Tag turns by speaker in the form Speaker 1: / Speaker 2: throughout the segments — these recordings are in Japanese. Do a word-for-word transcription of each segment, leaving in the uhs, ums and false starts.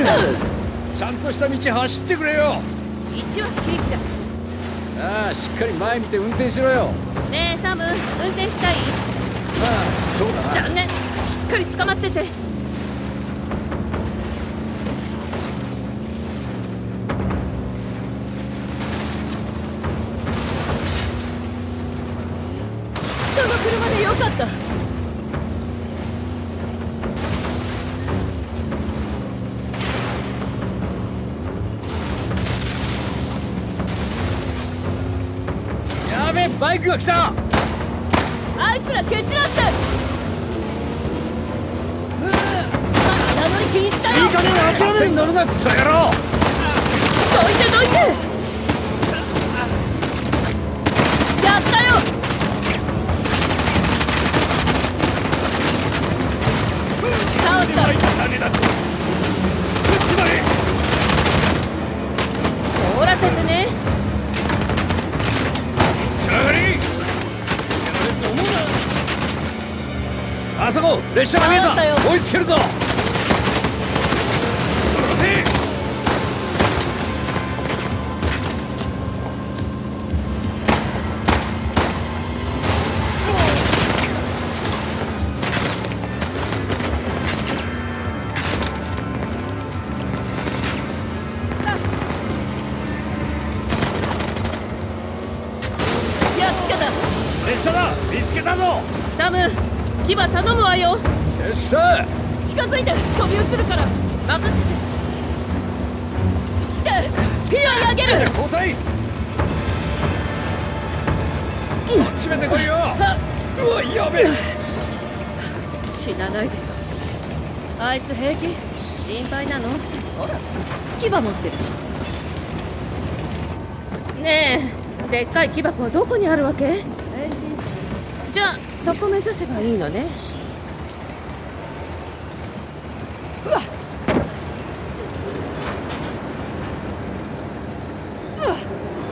Speaker 1: ちゃんとした道走ってくれよ。
Speaker 2: 道はケーキだ。
Speaker 1: ああ、しっかり前見て運転しろよ。
Speaker 2: ねえサム、運転したい？
Speaker 1: ああ、そうだな。
Speaker 2: 残念、しっかり捕まってて。人の車でよかった。
Speaker 1: やべえ、バイクが来た。
Speaker 2: あいつら蹴散らして。穴乗り禁止だよ。
Speaker 1: いい加減諦めに乗るな、クソ野郎。
Speaker 2: どいてどいて。やったよ。倒した。凍らせてね。
Speaker 1: あそこ列車が見えた。追いつけるぞ。
Speaker 2: やっつけた。
Speaker 1: 列車だ、見つけたぞ。
Speaker 2: サム、牙頼むわよ。
Speaker 1: 決した
Speaker 2: 近づいて飛び移るから任せて。来て、火を上げる。
Speaker 1: 交代。こっちめてこいよ。うわ、やべえ。
Speaker 2: 死なないでよ。あいつ平気？心配なの？ほら、牙持ってるし。ねえ、でっかい木箱はどこにあるわけ？じゃあそこ目指せばいいのね。うわっ、うわっ、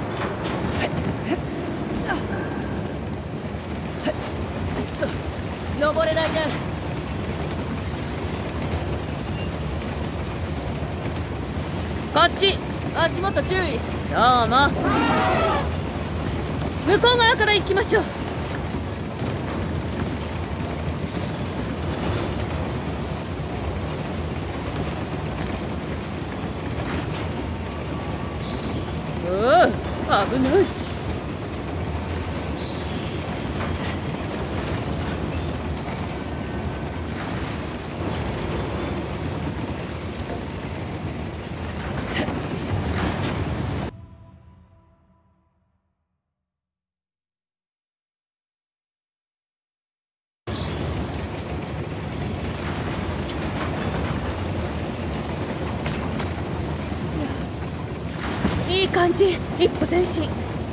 Speaker 2: 登れないね。こっち、足元注意。どうも。向こう側から行きましょう。おお、危ない。いい感じ、一歩前進。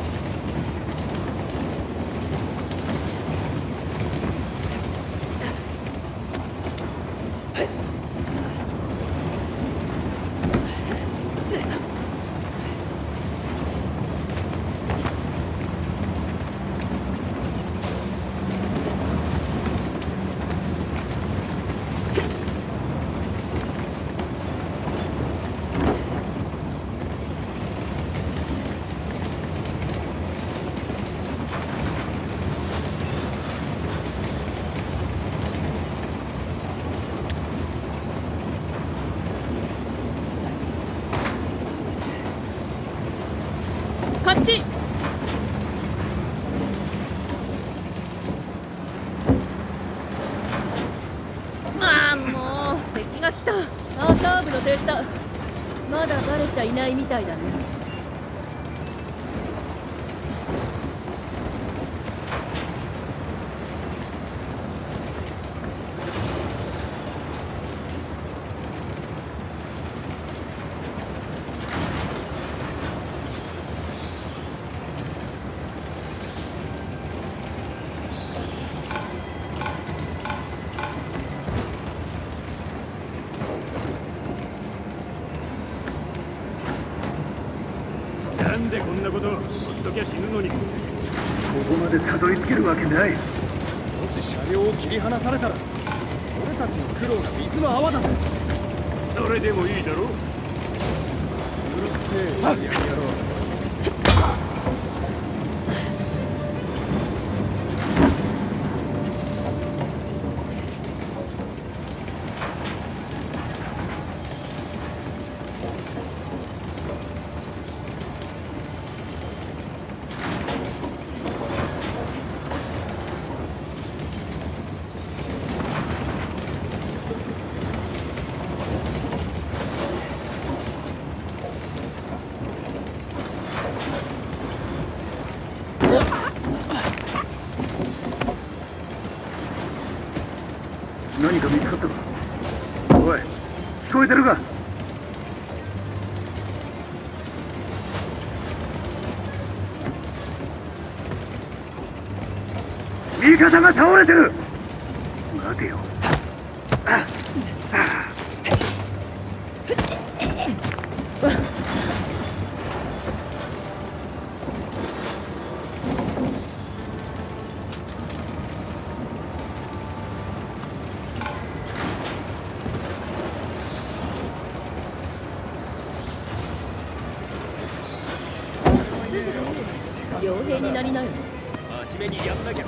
Speaker 2: こっち。ああ、もう敵が来た。アーサー部の手下、まだバレちゃいないみたいだね。
Speaker 3: なんでこんなことほっときゃ死ぬのに。ここまでたどり着けるわけない。
Speaker 1: もし車両を切り離されたら俺たちの苦労が水の泡だぜ。
Speaker 3: それでもいいだろう。うるせえややろう。何か見つかったか。おい、聞こえてるか。味方が倒れてる。待てよ。ああ
Speaker 2: 傭兵になりなよ。
Speaker 3: 真面目にやんなきゃ。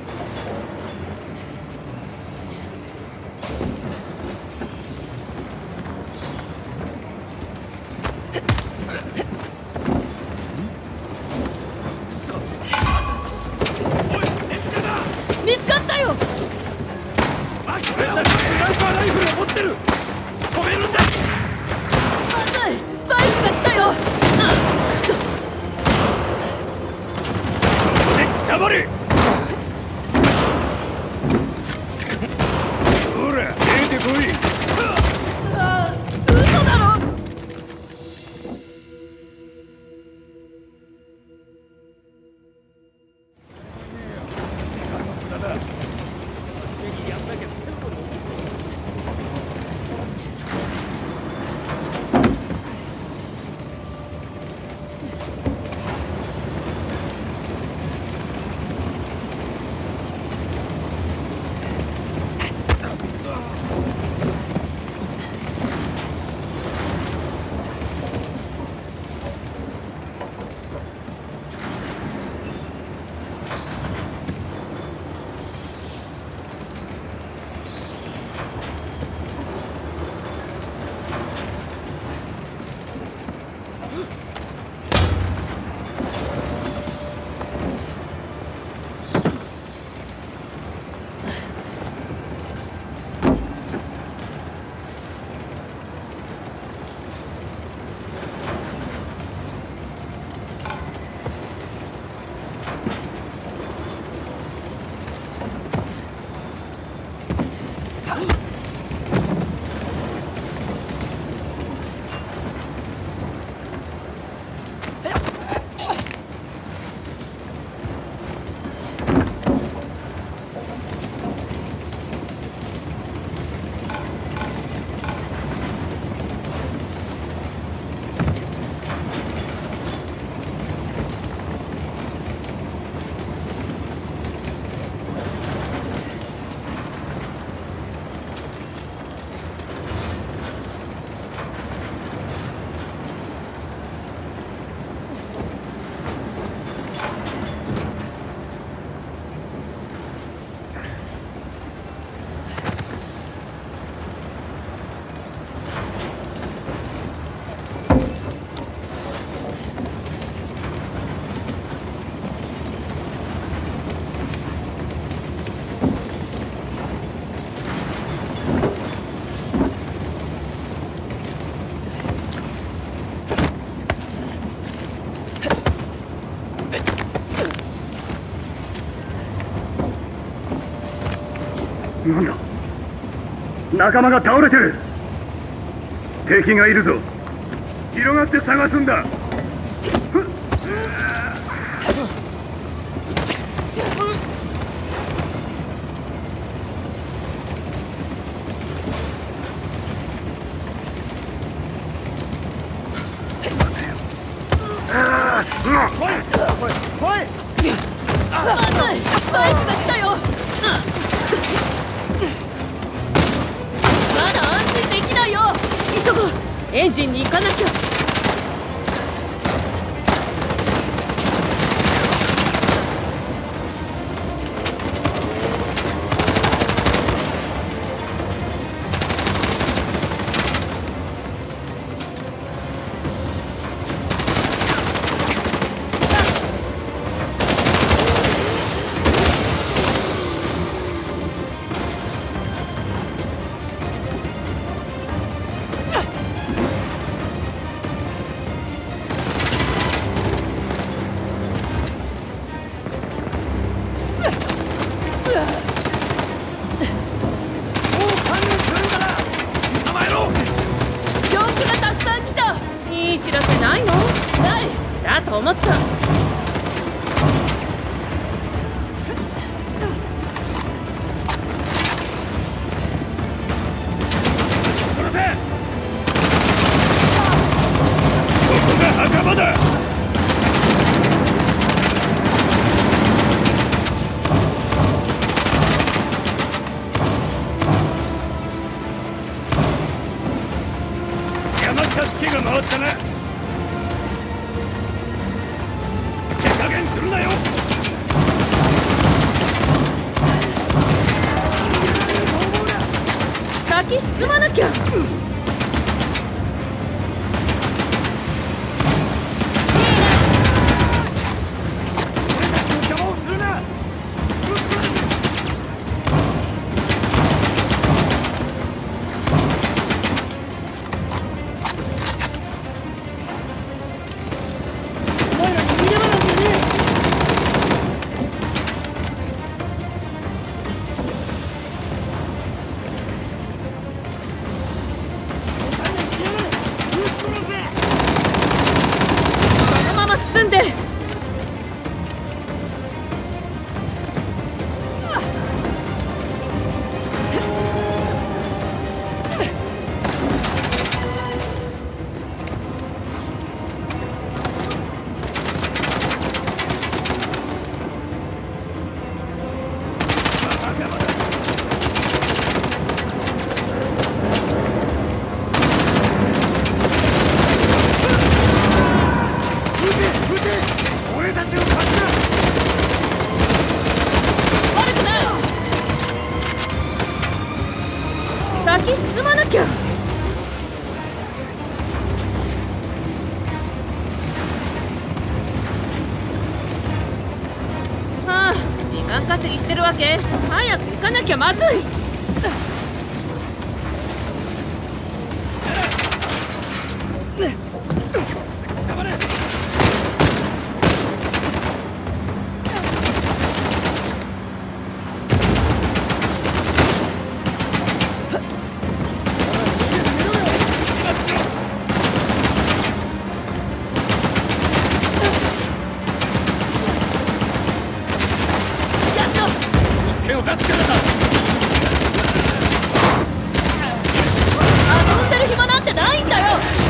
Speaker 2: 見つかったよ。
Speaker 3: あ、スナイパーライフルを持ってる。止めるんだ。
Speaker 2: まずい、バイクが来たよ。くそ。
Speaker 3: 黙れ。ほら、出てこい。
Speaker 2: ああ、嘘だろ。
Speaker 3: なんだ、仲間が倒れてる。敵がいるぞ。広がって探すんだ。
Speaker 2: バイクが来たよ。まだ安心できないよ。急エンジンに行かなきゃ。いい知らせないの？ないだと思った。
Speaker 3: 殺せ！ここが墓場だ。山下助が回ったな。手加減するなよ。
Speaker 2: 先進まなきゃ。
Speaker 3: 邪魔をするな。
Speaker 2: 進んで。先進まなきゃ。ああ、時間稼ぎしてるわけ？早く行かなきゃまずい。
Speaker 3: 手を出すからだ。
Speaker 2: 遊んでる暇なんてないんだよ。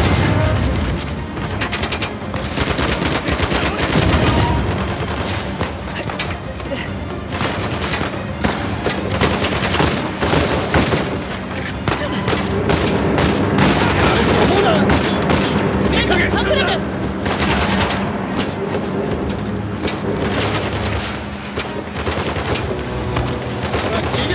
Speaker 2: 隠れて。
Speaker 1: 逃げ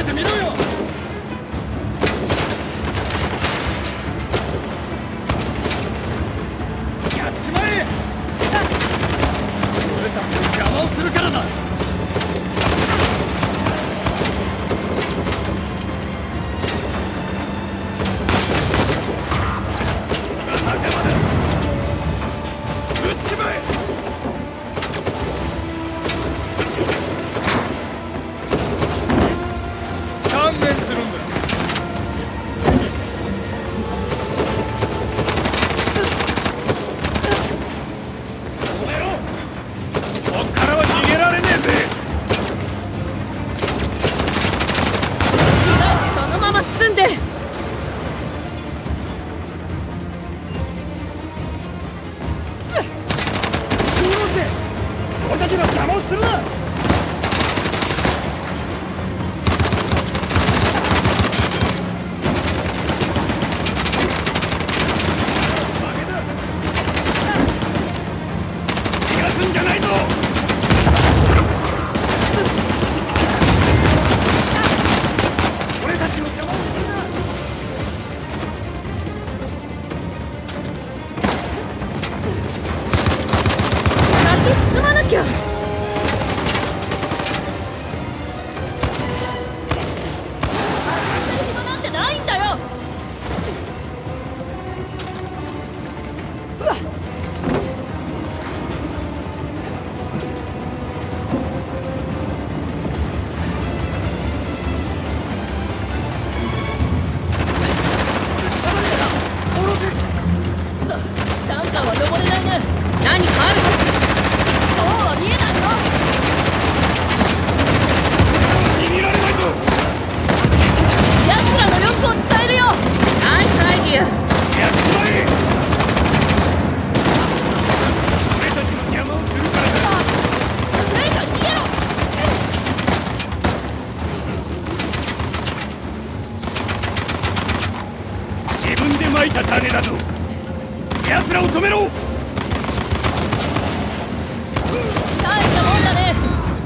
Speaker 3: た種だぞ。奴らを止めろ。
Speaker 2: 大したもんだね。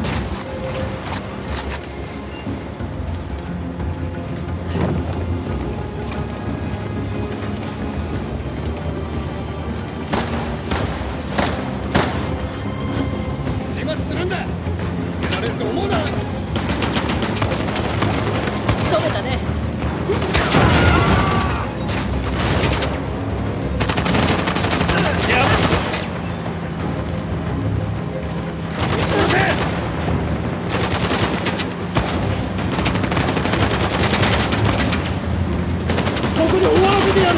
Speaker 1: 始末するんだ。やられると思うな。
Speaker 2: 仕留めたね。
Speaker 1: ここで終わらせてやる。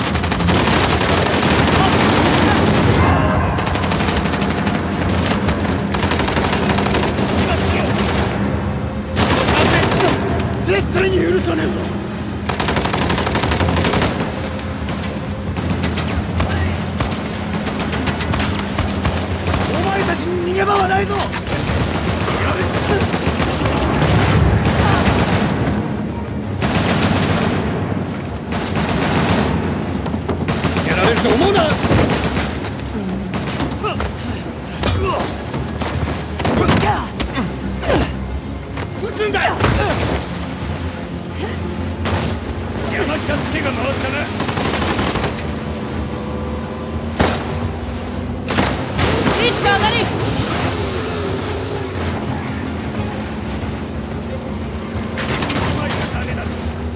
Speaker 1: 絶対に許さねえぞ。お前たちに逃げ場はないぞ。やられると思うな。撃つんだ。山下つけが回ったな。
Speaker 2: いっちゃ上がり。
Speaker 3: お前が種だぞ。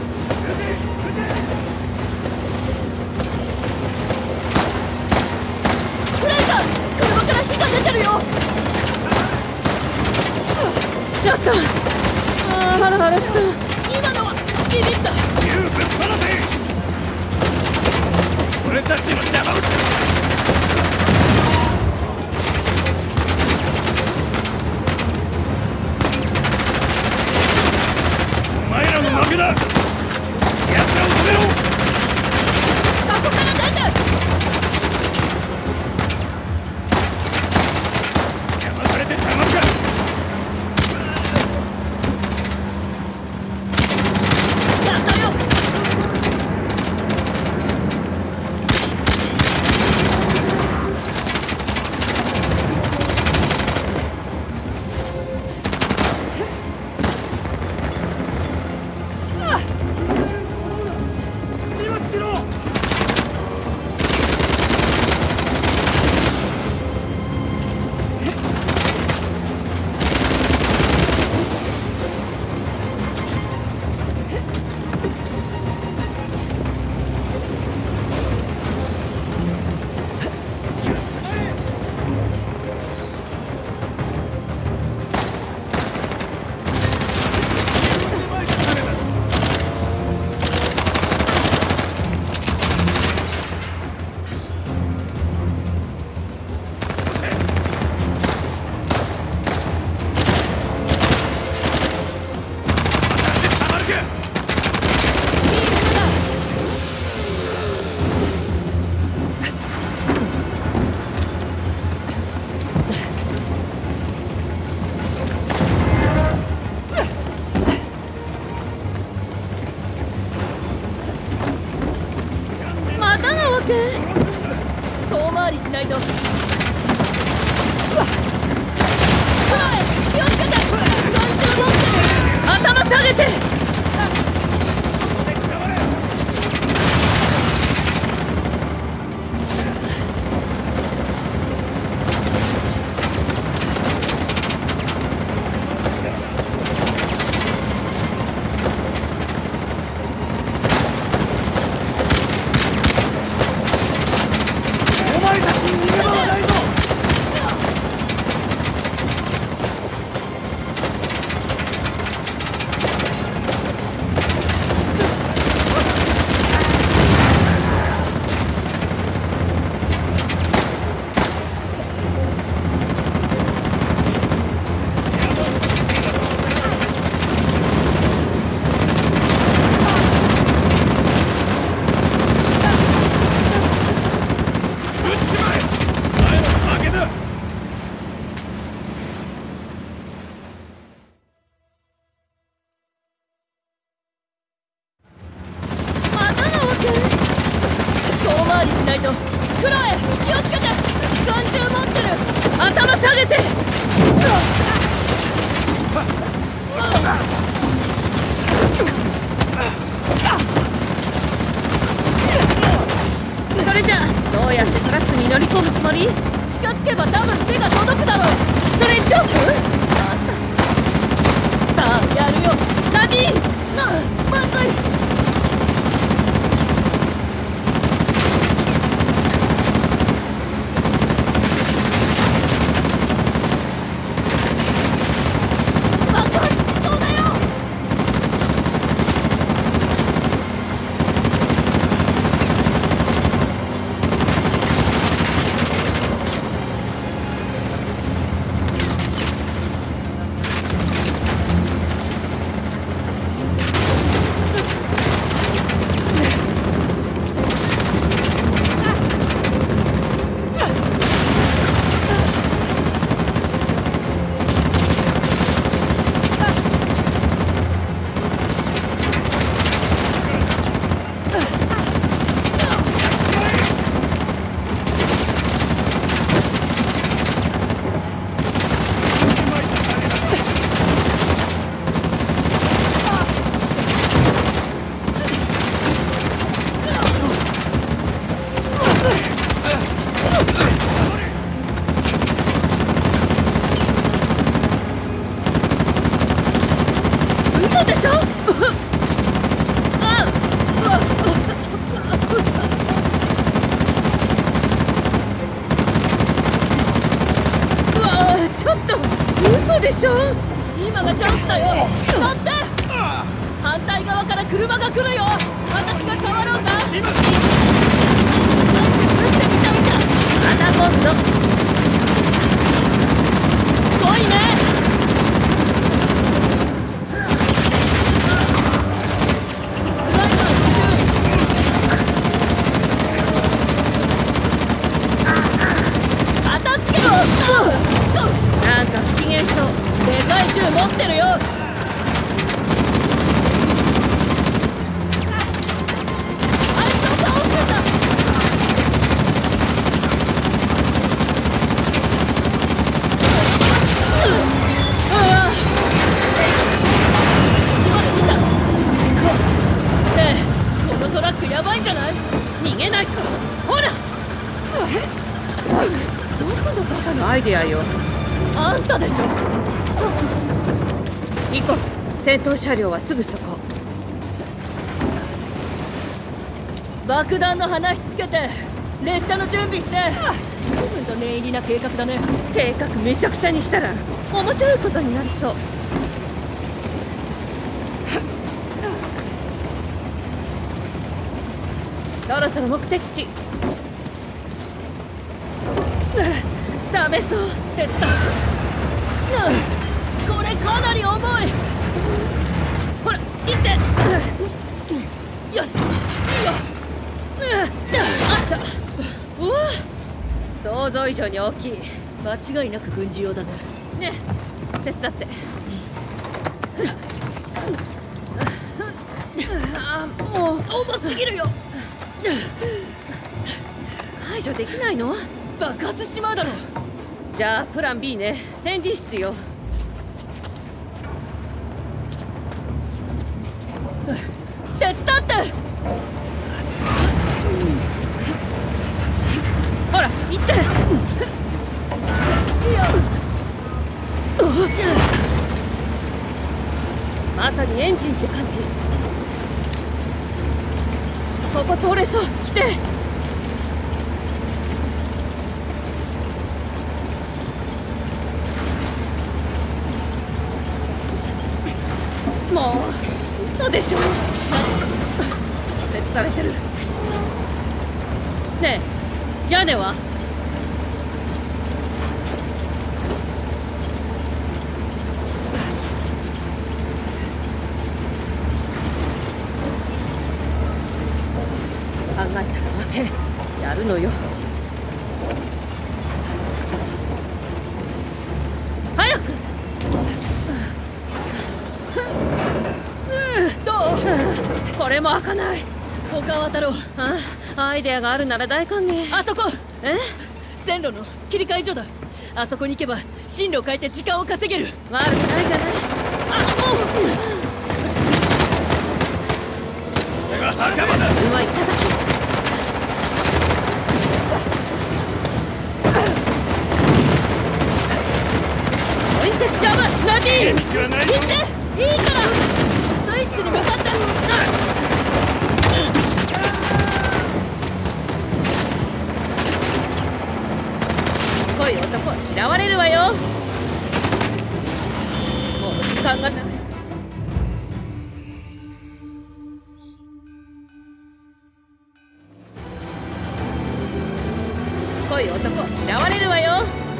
Speaker 2: フレイザー、車から火が出てるよ。やった。あー、ハラハラした。今のはビビった。
Speaker 3: 銃ぶっ放せ。俺たちの邪魔をする。お前らの負けだ。奴らを止めろ。
Speaker 2: ここから出て。
Speaker 3: 邪魔されてたまるか。
Speaker 2: やったよ。
Speaker 3: 始末しろ。
Speaker 2: またなわけ。遠回りしないと。うわっ。気をつけて。眼中持ってる。頭下げて。お前たちに逃げ場はり？近づけば多分手が届くだろう。それジョーク？さあやるよナディーン。なまずい。でしょ。今がチャンスだよ。乗って。反対側から車が来るよ。私が変わろうか。撃ってみたみた。アナゴンド来いね。片付けろ。なんか不機嫌そう。でかい銃持ってるよ。あいつを倒すんだ。うわ今の見た。ねえこのトラックやばいんじゃない？逃げないか。ほらどこのバカのアイデアよ。あんたでしょ。行こう。戦闘車両はすぐそこ。爆弾の話つけて列車の準備して。随分と念入りな計画だね。計画めちゃくちゃにしたら面白いことになりそう。そろそろ目的地。ダメそう。手伝う。これかなり重い。ほら行って。よしいいよ。あった。うわ想像以上に大きい。間違いなく軍事用だね。ねえ手伝って。あもう重すぎるよ。解除できないの？爆発しちまうだろ。じゃあプラン ビー ね。エンジン室よ。手伝って。ほら行って。まさにエンジンって感じ。ここ通れそう。来て。もう嘘でしょ。設置されてる。ねえ屋根は？考えたら待て。やるのよ。早く。どう？これも開かない。他渡ろう。ああ、アイデアがあるなら大歓迎。あそこ。え？線路の切り替え所だ。あそこに行けば進路を変えて時間を稼げる。悪くないじゃない。あ、おう。これが仲間だ。うまい叩き。
Speaker 1: ちはないぞ。
Speaker 2: 行っていいからスイッチに向かって。しつこい男嫌われるわよ。もう時間がない。しつこい男嫌われるわよ。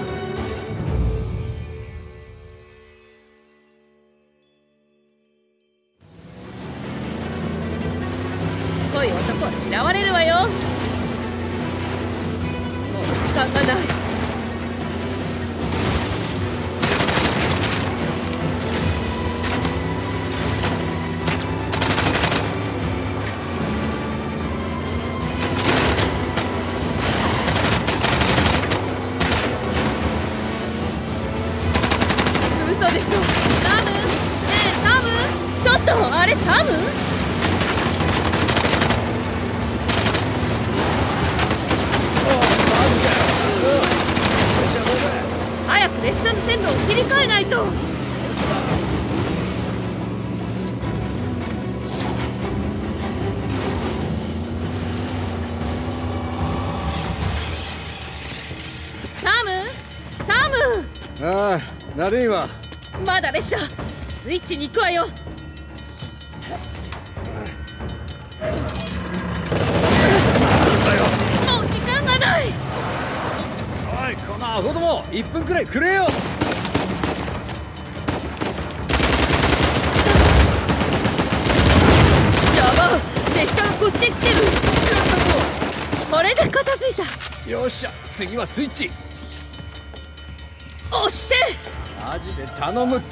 Speaker 2: しつこい男嫌われるわよ。もう時間がない。嘘でしょ。サム、ねえサム、ちょっとあれサム？早く列車の線路を切り替えないと。サムサム。
Speaker 1: ああ、悪いわ。
Speaker 2: まだ列車スイッチに行くわよ。もう時間がない。
Speaker 1: おい、このアホども、いっぷんくらいくれよ。
Speaker 2: やば、列車がこっちに来てる。これで片付いた。
Speaker 1: よっしゃ、次はスイッチ。
Speaker 2: 押して。
Speaker 1: マジで頼むって。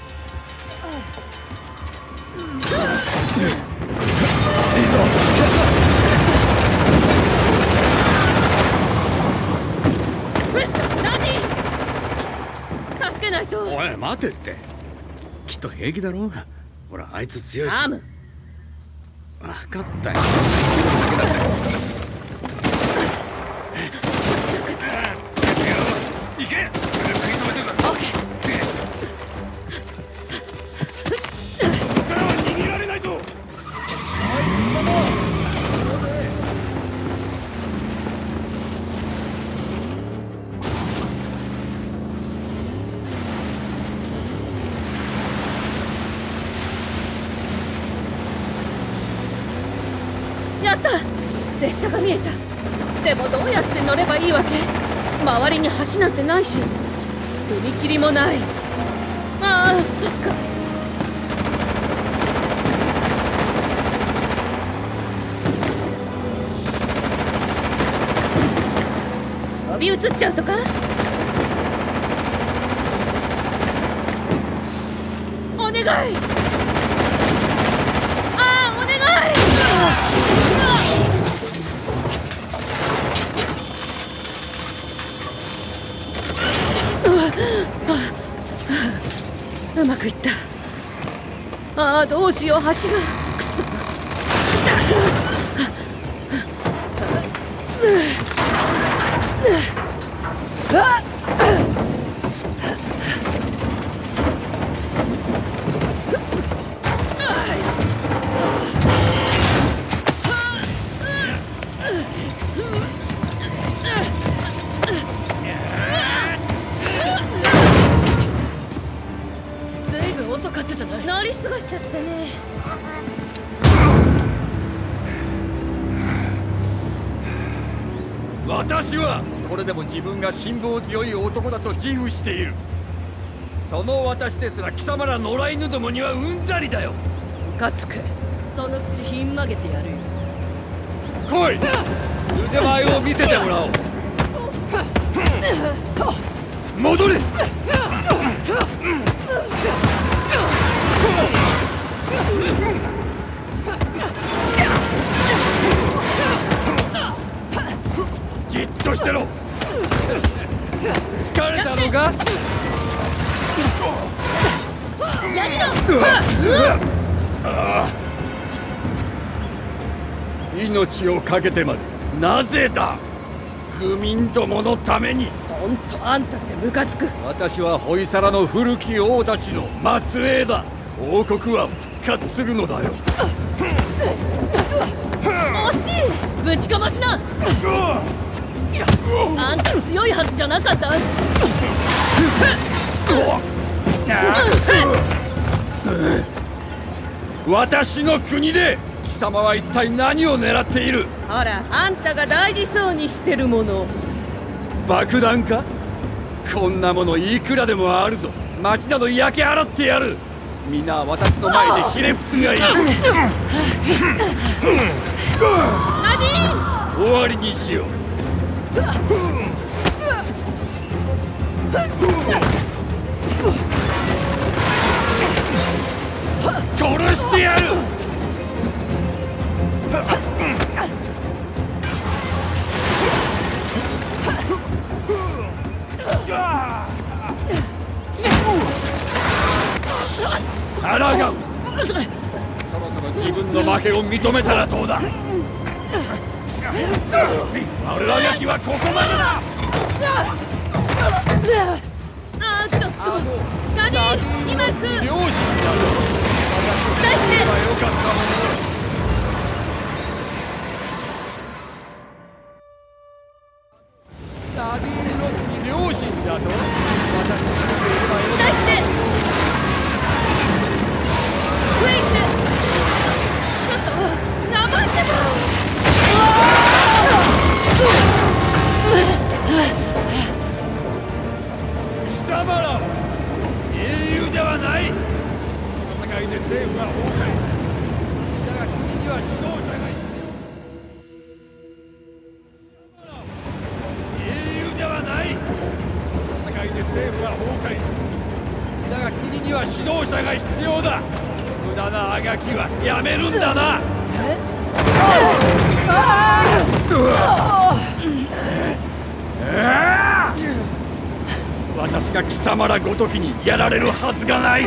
Speaker 2: 助けないと。
Speaker 1: おい、待てって。きっと平気だろう。ほら、あいつ強いし。
Speaker 2: サム、
Speaker 1: 分かったよ。行け。食い止めてる。
Speaker 2: オッケー。
Speaker 1: ここからは逃げられないぞ。
Speaker 2: やった、列車が見えた。でもどうやって乗ればいいわけ？周りに橋なんてないし踏切もない。ああ、そっか。飛び移っちゃうとか？お願い。ああ、お願い。うまくいった。ああ、どうしよう、橋が。くそ。ずいぶん遅かったじゃない。乗り過ごしちゃったね。
Speaker 1: 私はこれでも自分が辛抱強い男だと自負している。その私ですら貴様ら野良犬どもにはうんざりだよ。
Speaker 2: ムカつく。その口ひん曲げてやるよ。
Speaker 1: 来い、腕前を見せてもらおう。戻れ。じっとしてろ。疲れたのか。
Speaker 2: やりろ。
Speaker 1: 命を懸けてまでなぜだ。愚民どものために。
Speaker 2: ほんとあんたってムカつく。
Speaker 1: 私はホイサラの古き王たちの末裔だ。王国は復活するのだよ。
Speaker 2: 惜しい。ぶちかましな。あんた強いはずじゃなかった。
Speaker 1: 私の国で貴様は一体何を狙っている？
Speaker 2: ほら、あんたが大事そうにしてるもの。
Speaker 1: 爆弾か？こんなものいくらでもあるぞ。町など焼け払ってやる。皆私の前でひれ伏すがいい。
Speaker 2: ナディーン、
Speaker 1: 終わりにしよう。殺してやる。あらがう。そろそろ自分の負けを認めたらどうだ。悪あがきはここまでだ。
Speaker 2: あーちょっとナディーン、今行く。
Speaker 1: 両親だよ。私
Speaker 2: 帰って。
Speaker 1: はよかったもの。ナディーンの次両親だと。私のすればよかった。
Speaker 2: 帰って。ウェイク。ちょっと黙ってた。
Speaker 1: 貴様らは英雄ではない。戦いで政府は崩壊。だが君には指導者がいる。英雄ではない。戦いで政府は崩壊。だが国には指導者が必要だ。無駄なあがきはやめるんだな。私が貴様らごときにやられるはずがない。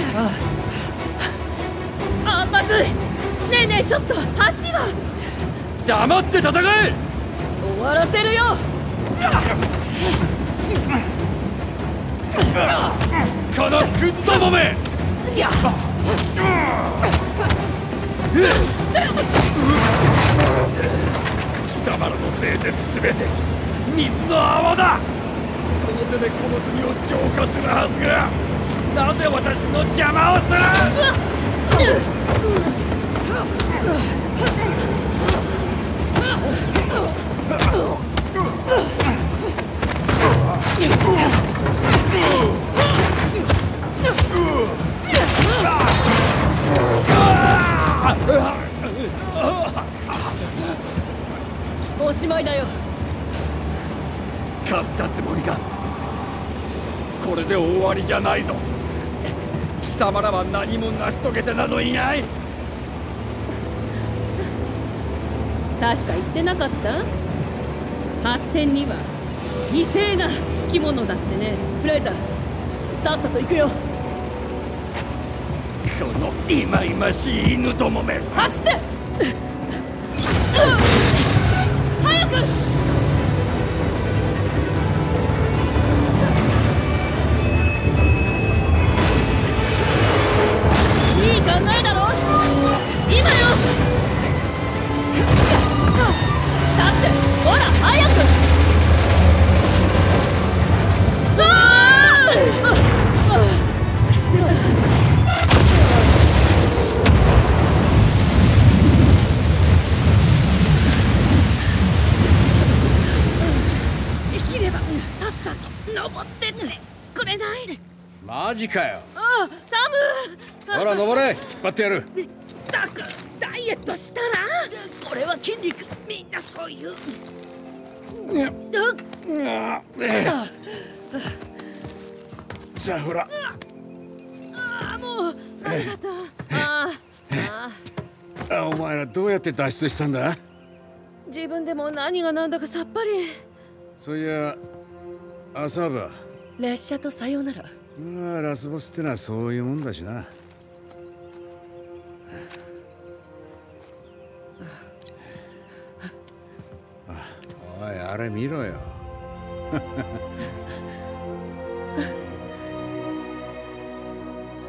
Speaker 2: あ、まずい。ねえねえ、ちょっと橋が。
Speaker 1: 黙って戦え。
Speaker 2: 終わらせるよ。
Speaker 1: このクズどもめ。貴様らのせいで全て水の泡だ。この手でこの国を浄化するはずが、なぜ私の邪魔をする。
Speaker 2: おしまいだよ。
Speaker 1: 勝ったつもりが。これで終わりじゃないぞ。貴様らは何も成し遂げてなどいない。
Speaker 2: 確か言ってなかった？発展には犠牲がつきものだってね。フレイザー、さっさと行くよ。
Speaker 1: このいまいましい犬どもめ。
Speaker 2: 走って。早く。いい考えだろ。今よ。だってほら早く。ああ。登ってってくれない？
Speaker 1: マジかよ。
Speaker 2: ああ、サム。
Speaker 1: ほら登れ、引っ張ってやる。
Speaker 2: たくダイエットしたらこれは筋肉、みんなそういう。
Speaker 1: さあほら。
Speaker 2: ああ、もうありがとう。ああ
Speaker 1: あ、お前らどうやって脱出したんだ？
Speaker 2: 自分でも何が何だかさっぱり。
Speaker 1: そういや朝は
Speaker 2: 列車とさよなら。
Speaker 1: まあラスボスってのはそういうもんだしな。おいあれ見ろよ。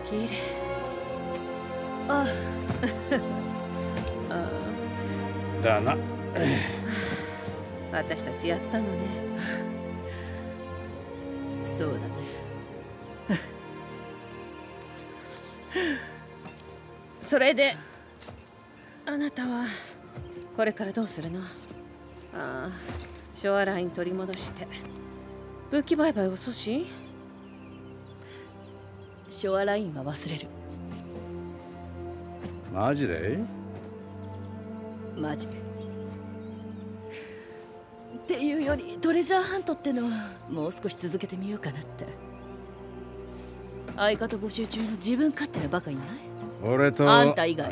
Speaker 2: 綺麗。ああ
Speaker 3: だな。
Speaker 2: 私たちやったのね。
Speaker 4: そうだね。
Speaker 2: それであなたはこれからどうするの？ああ、ショアライン取り戻して武器売買を阻止？
Speaker 4: ショアラインは忘れる。
Speaker 3: マジで？
Speaker 4: マジっていうよりトレジャーハントってのはもう少し続けてみようかなって。相方募集中の自分勝手なバカいない？
Speaker 3: 俺と
Speaker 4: あんた以外。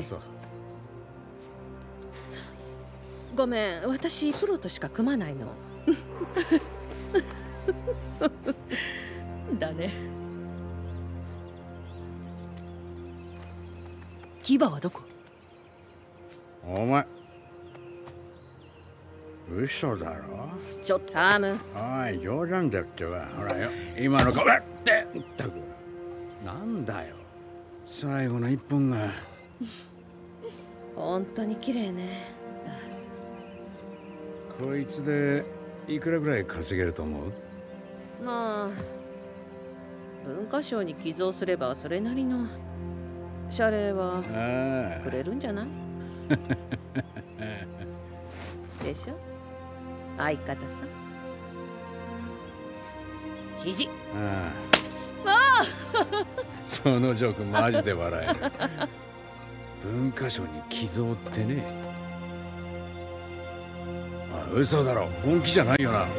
Speaker 2: ごめん、私プロとしか組まないの。
Speaker 4: だね。牙はどこ？
Speaker 3: お前嘘だろ？
Speaker 4: ちょっと
Speaker 2: タム。
Speaker 3: おい、冗談だってば。ほらよ、今の顔ってったくなんだよ、最後の一本が。
Speaker 2: 本当に綺麗ね。
Speaker 3: こいつでいくらぐらい稼げると思う？
Speaker 2: まあ文化省に寄贈すればそれなりの謝礼は
Speaker 3: ああ
Speaker 2: くれるんじゃない？でしょ、相方さ。肘。
Speaker 3: ああそのジョークマジで笑える。文化省に寄贈ってね。あ、嘘だろ、本気じゃないよな。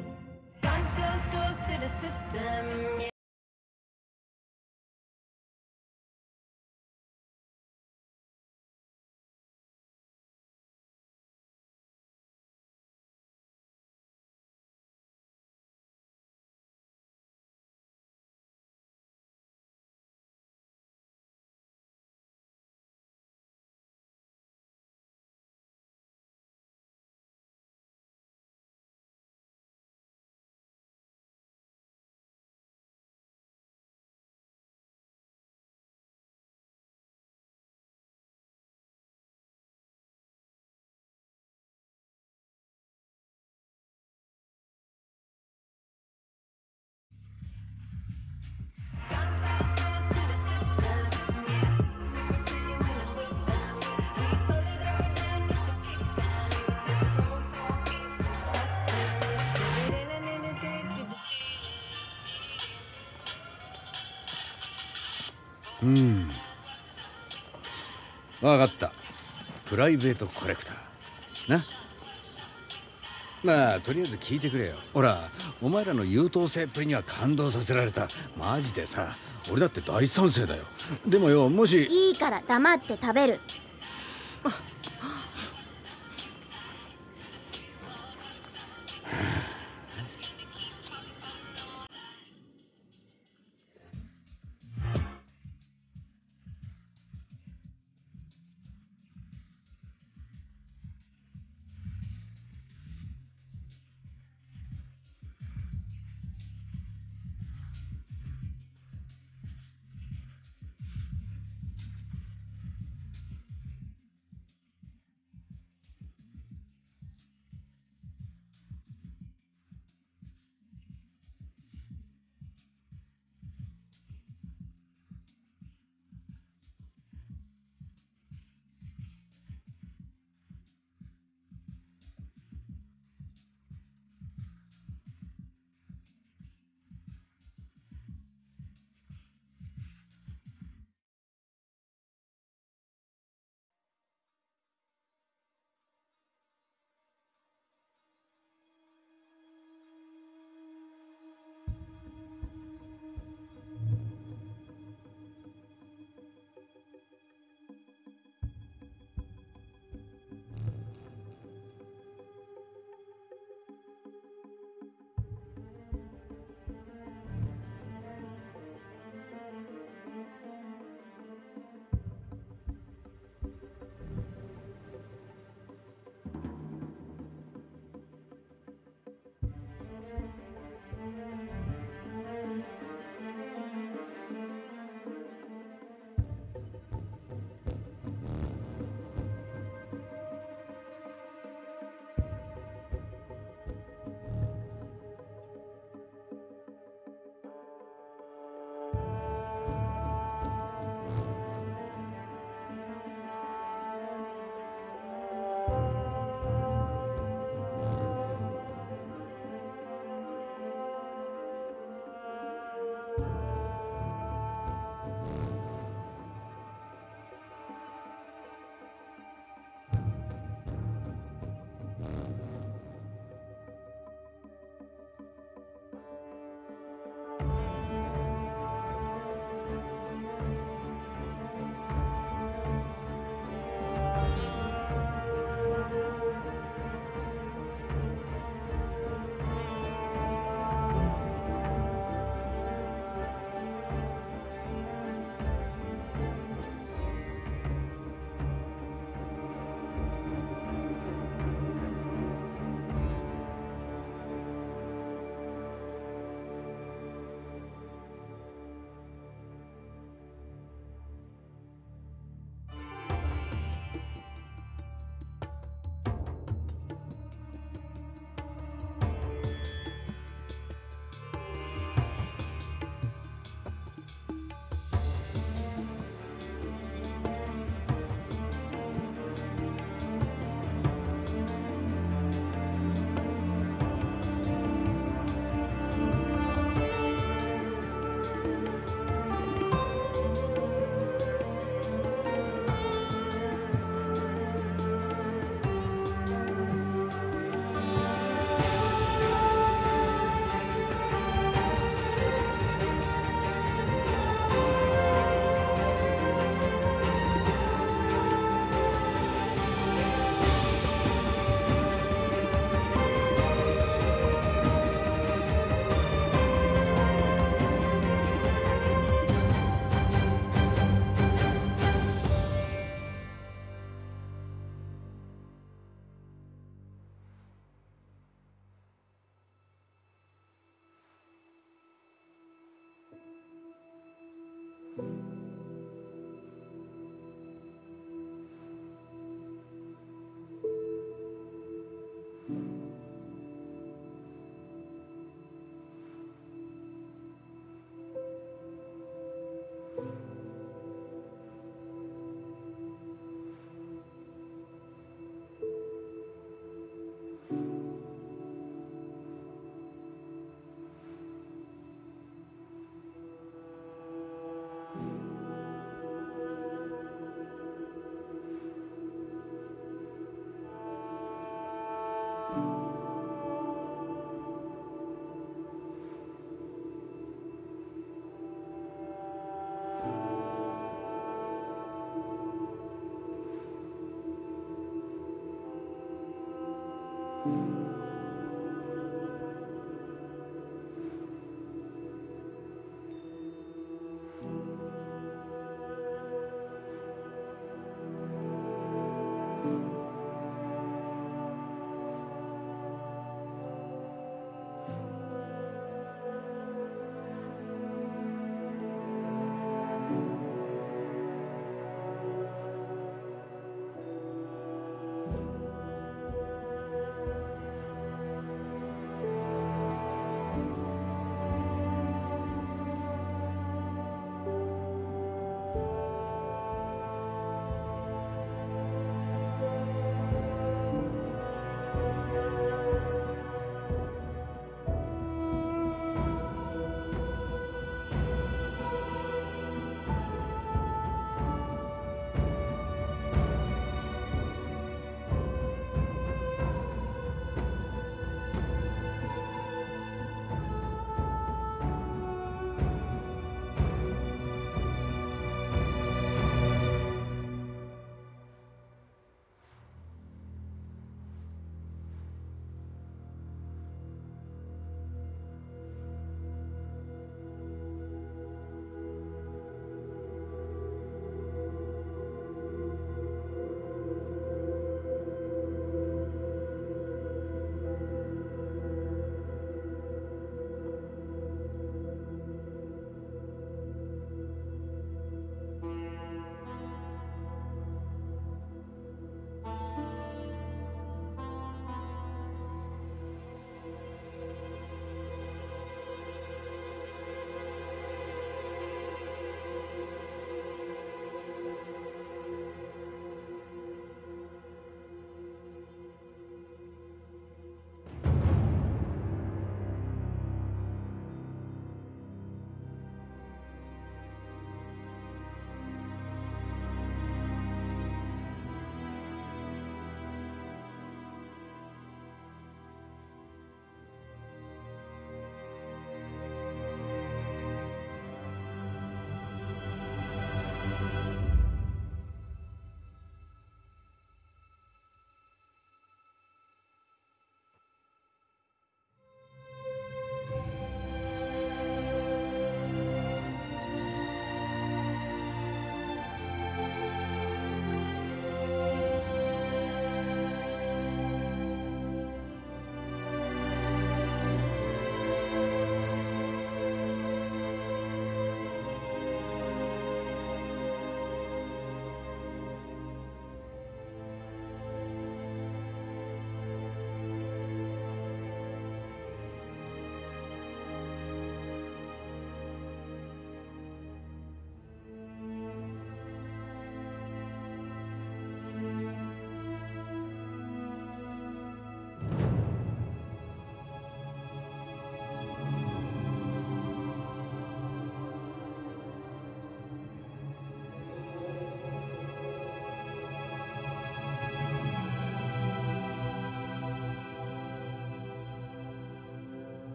Speaker 3: うん、分かった。プライベートコレクターな。まあとりあえず聞いてくれよ。ほら、お前らの優等生っぷりには感動させられた。マジでさ、俺だって大賛成だよ。でもよ、もし。
Speaker 5: いいから黙って食べる。
Speaker 3: う